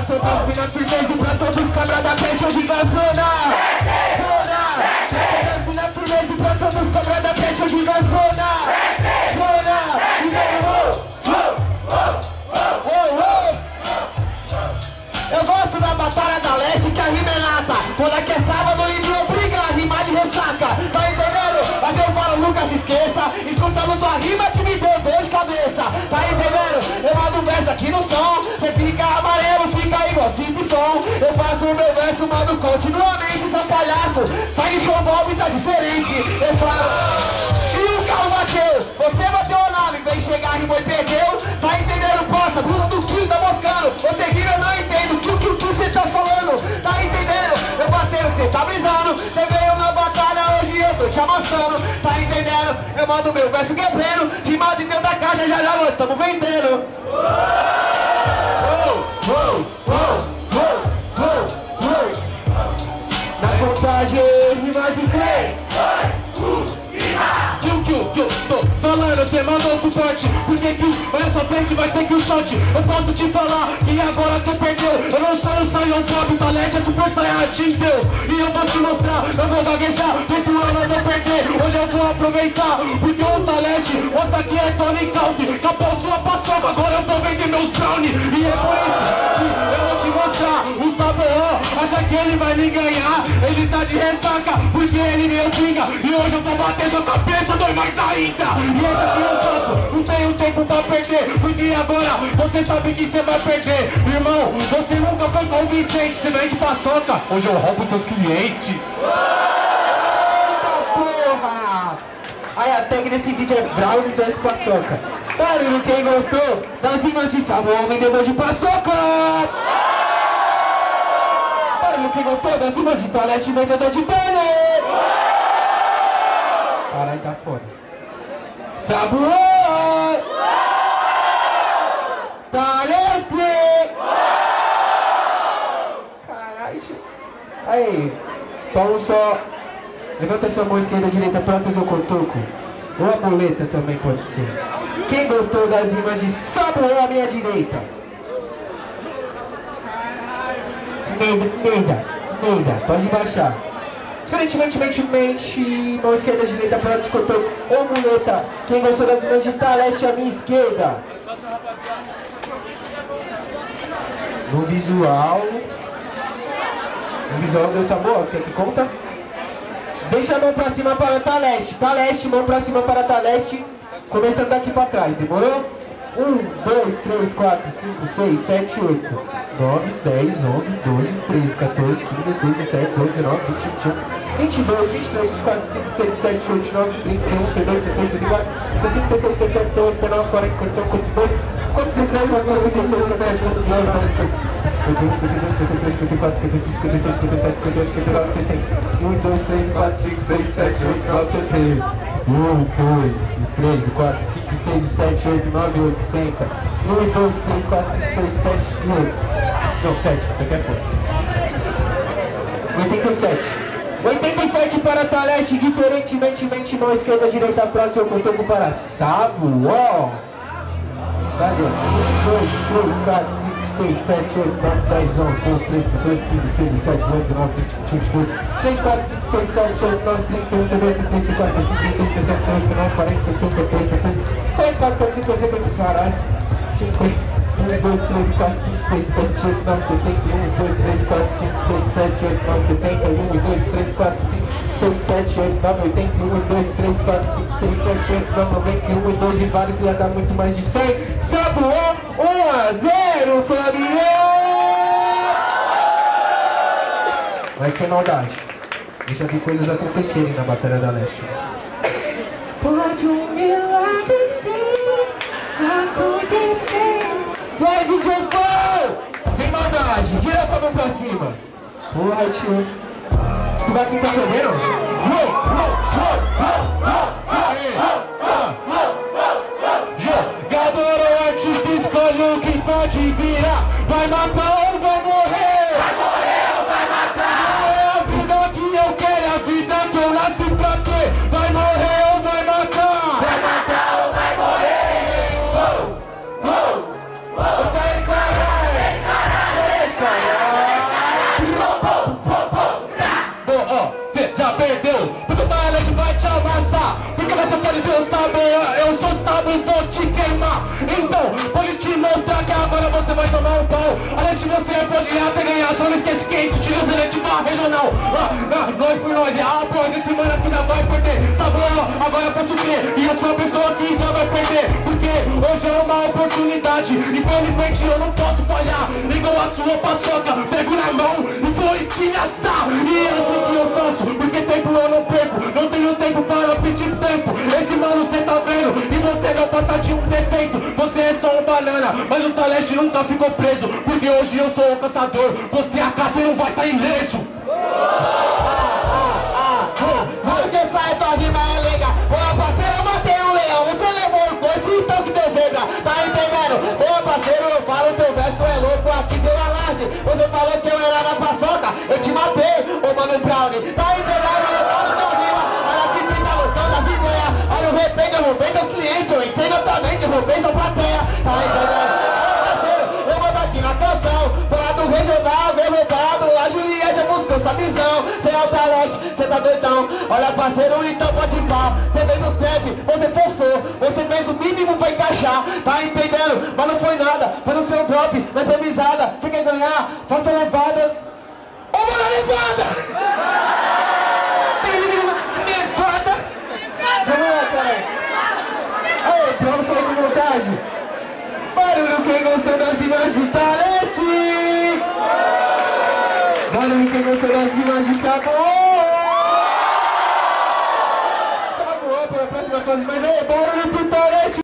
todas as minas firmeza e pra todos os cabrada peste hoje na zona. Zona. Pra todas as minas firmeza e pra todos os cabrada peste hoje na zona. Zona. E eu gosto da Batalha da Leste que a rima é nata. Toda que é sábado e me obriga a rimar de ressaca. Tá entendendo? Mas eu falo, nunca se esqueça. Escutando tua rima que me deu dor de cabeça. Tá entendendo? Eu mando verso aqui no som. Cê fica amarelo, fica igual Simpson. Eu faço o meu verso, mando continuamente. São palhaço, sai de showball e tá diferente. Eu falo, e o carro bateu. Você bateu a nave, vem chegar, rimou e perdeu. Tá entendendo? Poça, blusa do Kim tá moscando. Você rima, eu não entendo. O que você tá falando? Tá entendendo? Meu parceiro, você tá brisando. Você veio na batalha, hoje eu tô te amassando. Tá entendendo? Eu mando meu verso quebrando. Rimado dentro da caixa, já já nós estamos vendendo. Na contagem, rimas em 3, 2, 1, rima! Falando, você mandou suporte. Porque que vai só frente, vai ser que o shot. Eu posso te falar que agora você perdeu. Eu não sou o Saiyan Pop, o Talete é Super Saiyajin Deus. E eu vou te mostrar, eu vou gaguejar. Feito eu não vou perder, hoje eu vou aproveitar. Porque o Talete, mostra que é Tony Count. Acabou sua paçoca, agora eu tô vendendo meus brownie. E é por isso que eu vou te mostrar o sabor. Acha que ele vai me ganhar? Ele tá de ressaca, porque ele me pinga. E hoje eu vou bater sua cabeça, dói mais ainda. E essa aqui eu faço, não tenho tempo pra perder. Porque agora você sabe que você vai perder. Irmão, você nunca foi convincente. Você vende paçoca, hoje eu roubo seus clientes. Eita porra! Aí a tag desse vídeo é Brownie vs paçoca. Barulho, quem gostou das rimas de sabor, vendedor de paçoca. Barulho, quem gostou das rimas de Taleste, vendedor de pele. Caralho, tá foda. Sabor! Taleste! Caralho! Aí, vamos só. Levanta essa mão esquerda, direita, prótese ou cotoco. Ou a boleta também pode ser. Quem gostou das rimas de sabor à minha direita? Mesa, pode baixar. Diferentemente, mão esquerda, direita, prótese, cotoco ou muleta. Quem gostou das rimas de Taleste à minha esquerda? No visual deu sabor, quer que conta? Deixa a mão pra cima para Taleste. Taleste, mão pra cima para Taleste. Começando daqui pra trás, demorou? 1, 2, 3, 4, 5, 6, 7, 8, 9, 10, 11, 12, 13, 14, 15, 16, 17, 18, 19, 20, 21, 22, 23, 24, 25, 26, 27, 28, 29, 30, 31, 32, 33, 34, 35, 36, 37, 38, 39, 40, 41, 42, 43, 44, 45, 46, 47, 48, 49, 50, 51, 52, 53, 54, 55, 56, 57, 58, 59, 60, 1, 2, 3, 4, 5, 6, 7, 8, 9, 70. 1, 2, 3, 4, 5, 6, 7, 8, 9, 80. 1, 2, 3, 4, 5, 6, 7, 8. Não, 7, isso aqui é pouco. 87. 87 para Taleste, diferentemente, mão esquerda, direita, prótese ou cotoco para Sabuó. Cadê? 1, 2, 3, 4, 5, 6, 7, 8, 9, 10, 11, 12, 13, 14, 15, 16, 17, 18, 19, 20, 21, 22, 3, 4, 5, 6, 7, 8, 9, 30, 31, 32, 33, 34, 35, 36, 37, 38, 39, 40, 41, 42, 43, 44, 45, 46, caralho. 50. 1, 2, 3, 4, 5, 6, 7, 8, 9, 61, 2, 3, 4, 5, 6, 7, 8, 9, 70, 1, 2, 3, 4, 5, 6, 7, 8, 9, 81, 2, 3, 4, 5, 6, 7, 8, 9, 91, 2 e vários ia dar muito mais de 100. Sabuó, 1-0, Flamengo! Vai ser maldade. Eu já vi coisas acontecerem na Batalha da Leste. Pode um milagre acontecer. E aí, DJ Flow? Sem maldade, vira a mão pra cima. Porra, tio. Você vai quem tá perdendo? Jogador ou artista, escolhe o que pode virar. Vai matar ou vai morrer? Vai morrer ou vai matar? Não é a vida que eu quero, é a vida que eu nasci pra ter. Vai morrer ou vai matar? Vai matar ou vai morrer? Eu quero encarar essa você pode até ganhar, só não esquece quente, tira os eleitos da regional. Nós por nós, após esse mano aqui já vai perder. Sabor, agora eu posso crer, e a sua pessoa aqui já vai perder. Porque hoje é uma oportunidade, infelizmente eu não posso falhar. Igual a sua paçoca, pego na mão e vou te assar. E é assim que eu faço, porque tempo eu não perco. Não tenho tempo para pedir tempo. Esse mano cê tá vendo, e você não passa de um defeito. Você é só um banana, mas o Taleste nunca ficou preso. Porque hoje eu sou o caçador, você a caça e não vai sair ileso. Você faz sua rima é legal. Ô parceiro, eu matei um leão. Você levou o coice, então que deu zebra. Tá entendendo? Ô parceiro, eu falo, seu verso é louco. Aqui deu alarde. Você falou que eu era na paçoca, eu te matei, ô mano Brownie. Tá entendendo? Eu falo sua rima. Olha a fita tá lutando as ideias. Olha o retenho, eu roubei teus clientes. Eu entendo a sua mente, eu roubei sua plateia. Tá entendendo? Ô parceiro, eu mando aqui na canção. Falar do regional, bem roubado. A Juliette buscou essa visão. Cê é o Talete, cê tá doidão. Olha parceiro, então pode ir pau. Cê fez o trap, você forçou. Você fez o mínimo pra encaixar. Tá entendendo? Mas não foi nada. Foi no seu drop, na improvisada. Cê quer ganhar? Faça a levada. Ô mano, levada! Levada! Vamos lá, cara. Aí, vamos sair com vontade. Barulho quem gostou das rimas de Talete. Barulho quem gostou das rimas de Sabor. Sabor para a próxima fase, mas aí, barulho pro Talete.